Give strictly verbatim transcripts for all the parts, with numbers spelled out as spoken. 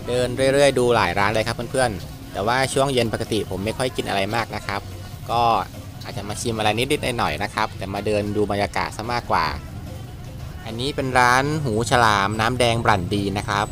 เดินเรื่อยๆดูหลายร้านเลยครับเพื่อนๆแต่ว่าช่วงเย็นปกติผมไม่ค่อยกินอะไรมากนะครับก็อาจจะมาชิมอะไรนิดๆหน่อยๆนะครับแต่มาเดินดูบรรยากาศซะมากกว่าอันนี้เป็นร้านหูฉลามน้ำแดงบรันดีนะครับ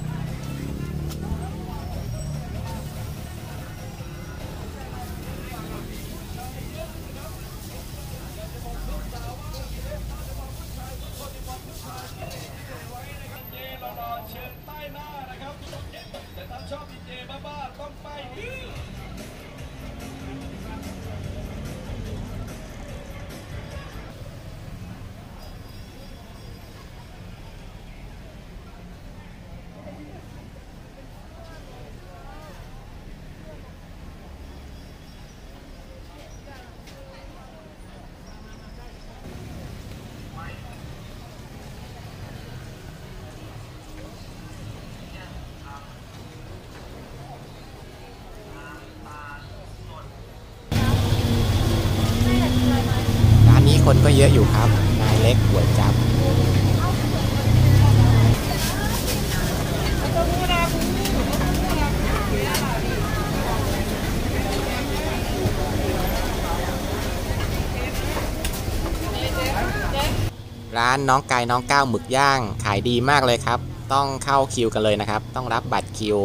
คนก็เยอะอยู่ครับนายเล็กก๋วยจั๊บร้านน้องไก่น้องก้าวหมึกย่างขายดีมากเลยครับต้องเข้าคิวกันเลยนะครับต้องรับบัตรคิว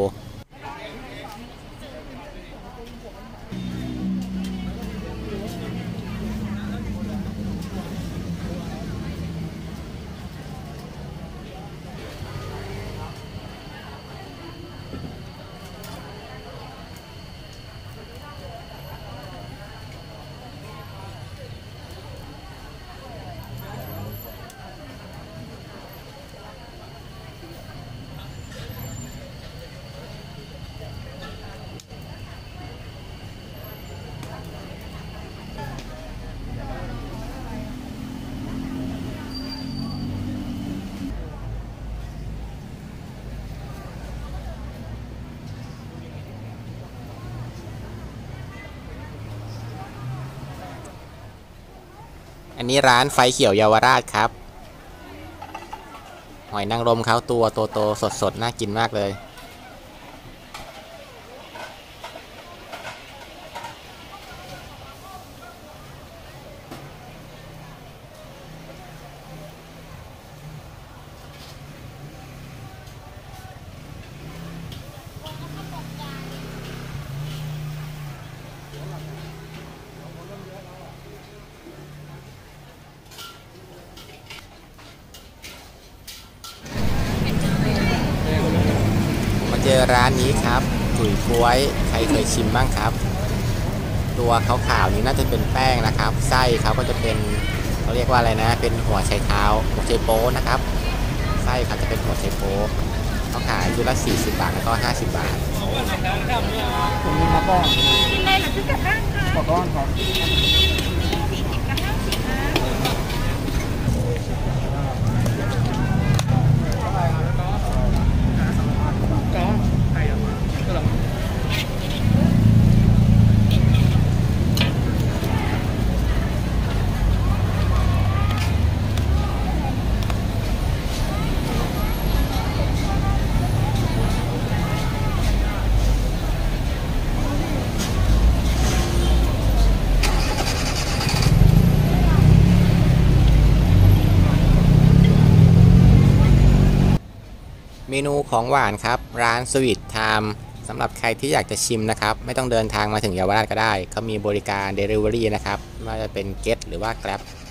อันนี้ร้านไฟเขียวเยาวราชครับหอยนางรมเขาตัวโตๆสดๆน่ากินมากเลยเจอร้านนี้ครับตุ๋ยก๊วยใครเคยชิมบ้างครับตัวขาวๆนี้น่าจะเป็นแป้งนะครับไส้เขาก็จะเป็นเขาเรียกว่าอะไรนะเป็นหัวไชเท้าหัวไชโป๊นะครับไส้เขาจะเป็นหัวไชโป๊เขาขายชุดละสี่สิบบาทแล้วก็ห้าสิบบาทผมมีมาป้อนกินเลยหรือซื้อกลับบ้านคะขอป้อนครับสี่สิบกับห้าสิบนะเมนูของหวานครับร้านสวีทไทม์สำหรับใครที่อยากจะชิมนะครับไม่ต้องเดินทางมาถึงเยาวราชก็ได้เขามีบริการ Delivery นะครับไม่ว่าจะเป็น Get หรือว่า Grab